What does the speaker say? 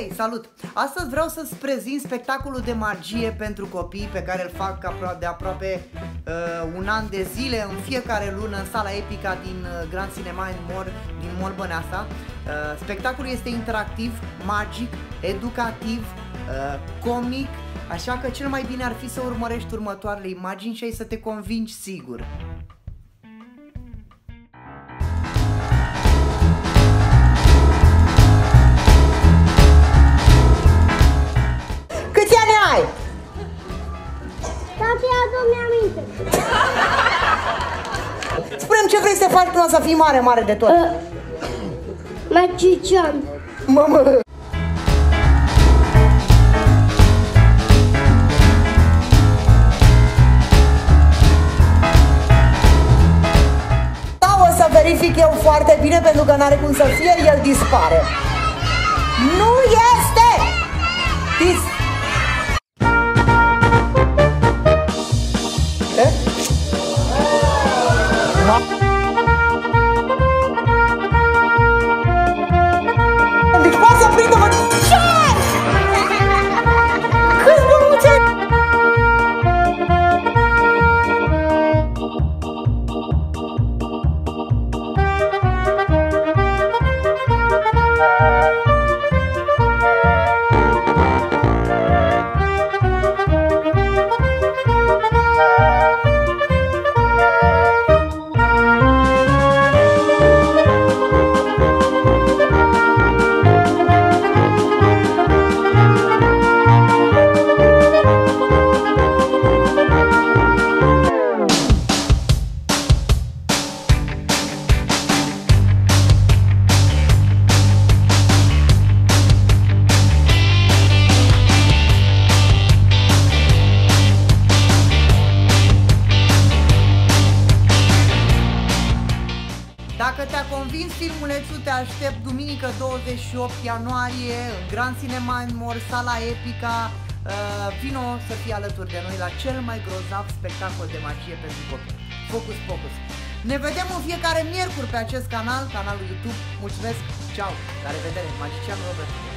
Hei, salut! Astăzi vreau să-ți prezint spectacolul de magie pentru copii pe care îl fac de aproape un an de zile, în fiecare lună, în sala Epica din Grand Cinema din Mall Băneasa. Spectacolul este interactiv, magic, educativ, comic, așa că cel mai bine ar fi să urmărești următoarele imagini și ai să te convingi sigur. Câți ani ai? Tati, adu-mi aminte. Spune-mi ce vrei să faci până să fii mare, mare de tot. Magician. Mamă! Da, o să verific eu foarte bine pentru că n-are cum să fie, el dispare. Nu este! Deci poate să prindă-mă. Ce? Câți bănuțe? Dacă te-a convins filmulețul, te aștept duminică 28 ianuarie în Grand Cinema în Mall, sala Epica. Vino să fii alături de noi la cel mai grozav spectacol de magie pentru copii, Focus Pocus. Ne vedem în fiecare miercuri pe acest canal, canalul YouTube. Mulțumesc, ceau, la revedere, Magicianul Robert.